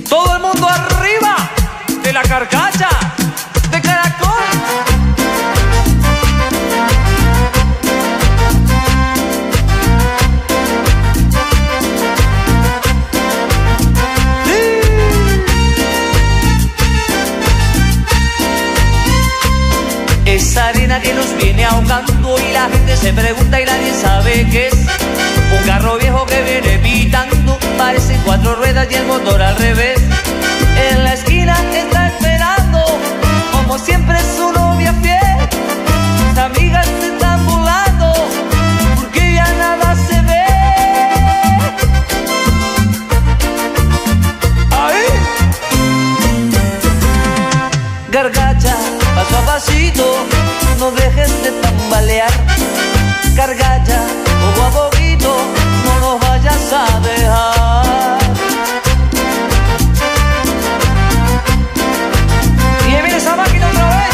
Todo el mundo arriba de la carcacha de Caracol. Esa arena que nos viene ahogando y la gente se pregunta y nadie sabe qué es. Un carro viejo que viene pitando, parecen 4 ruedas y el motor al revés. En la esquina está esperando, como siempre su novia fiel. Sus amigas se están burlando, porque ya nada se ve. ¡Ahí! Gargacha, paso a pasito, no dejes de tambalear. Gargacha, poco a poquito, no nos vayas a dejar. Y ahí viene esa máquina otra vez.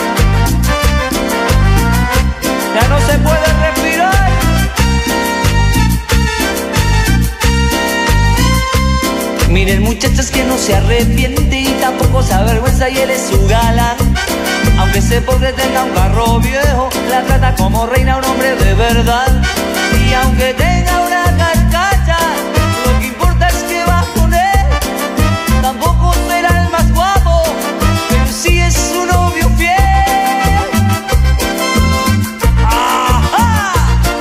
Ya no se puede respirar. Miren muchachas que no se arrepiente y tampoco se avergüenza y él es su galán. Aunque ese pobre tenga un carro viejo, la trata como reina un hombre de verdad. Y aunque tenga una carcacha, lo que importa es que va con él. Tampoco será el más guapo, pero sí es su novio fiel. ¡Ajá!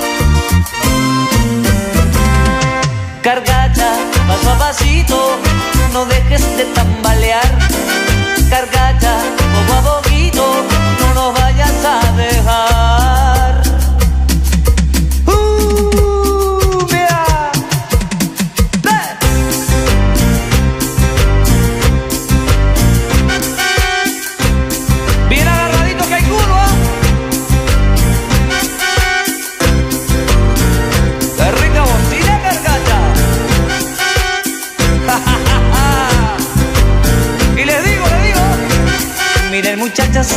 Carcacha, paso a pasito, no dejes de tambalear. Carcacha, poco a poquito, no nos vayas a dejar. Mira. Bien agarradito que hay curva. Qué rica bocina, Carcacha. Y les digo, miren muchachas,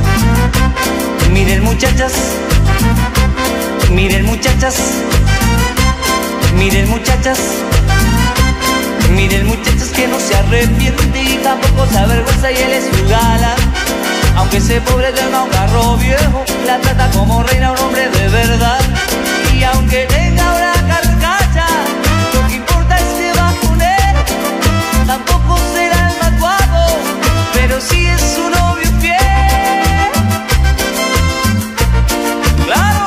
miren muchachas, miren muchachas, miren muchachas, miren muchachas que no se arrepiente y tampoco se avergüenza y él es su galán. Aunque ese pobre tenga un carro viejo, la trata como reina un hombre de verdad. Y aunque tenga una carcacha, lo que importa es que va con él. Tampoco será el más guapo, pero sí es su novio fiel. ¡Claro!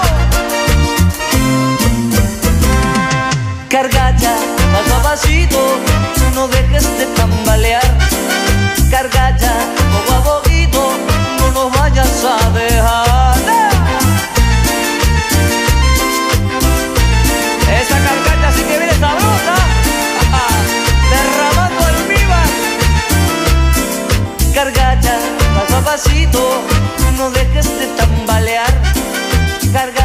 Carcacha, paso a pasito, no dejes de tambalear. Carcacha, poco a poquito, no nos vayas a dejar. Esa carcacha sí que viene sabrosa, derramando almíbar. Carcacha, paso a pasito, no dejes de tambalear. Cargacha.